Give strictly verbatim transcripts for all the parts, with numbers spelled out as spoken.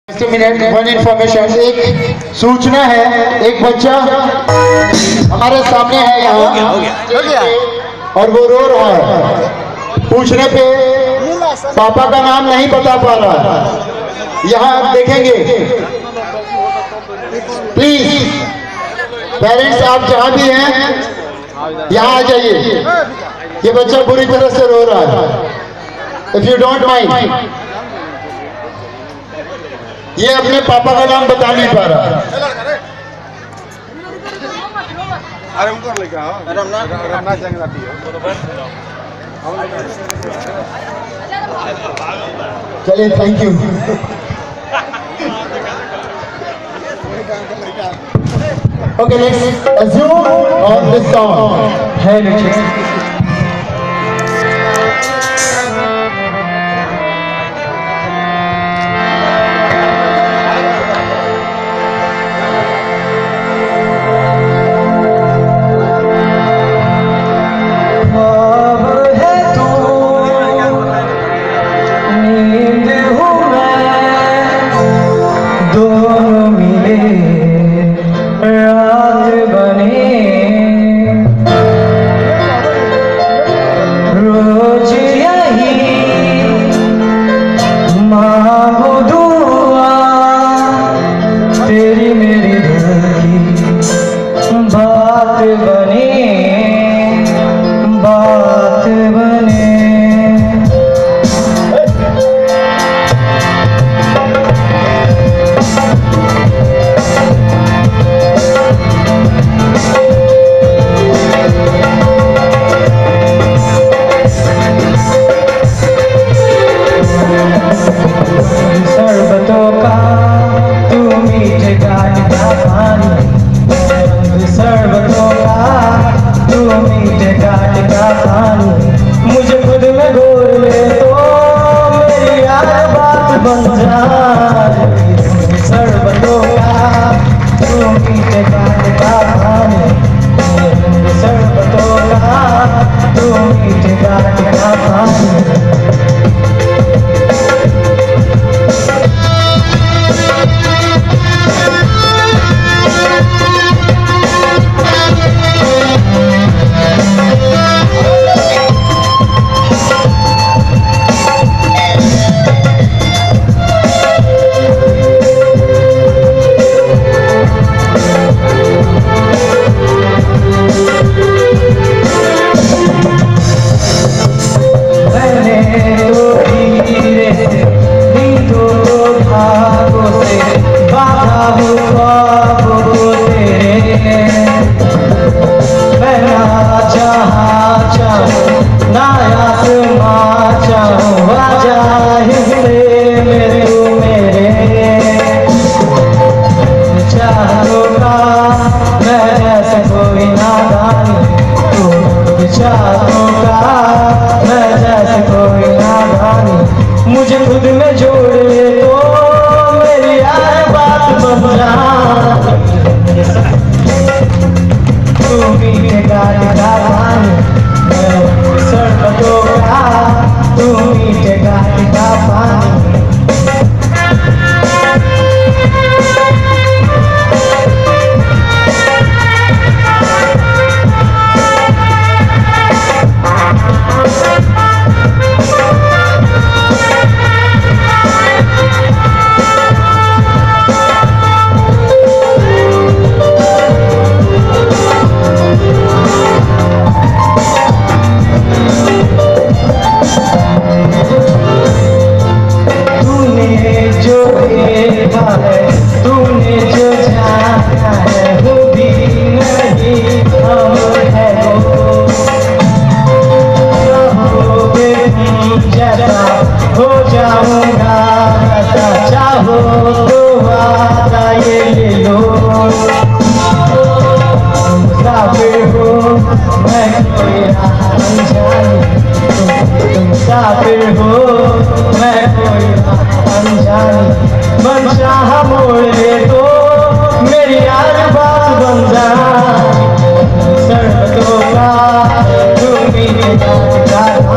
Minute one information, एक सूचना है। एक बच्चा हमारे सामने है यहाँ और वो रो रहा है। पूछने पे पापा का नाम नहीं बता पा रहा है। यहाँ आप देखेंगे, प्लीज पेरेंट्स आप जहाँ भी हैं यहाँ आ जाइए। ये बच्चा बुरी तरह से रो रहा है। इफ यू डोंट माइंड, ये अपने पापा का नाम बता नहीं पा रहा। अरे उनको लेके आओ, अरे ना अरे ना जंग लाती है। चलिए, thank you. Okay, let's assume on this song. Hello,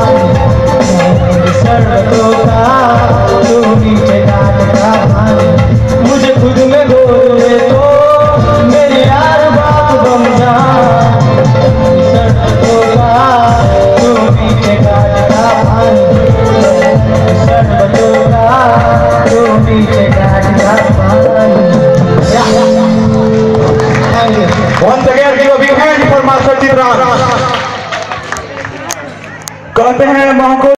सर्वतो का तू मीठे गाने का करते हैं वहां को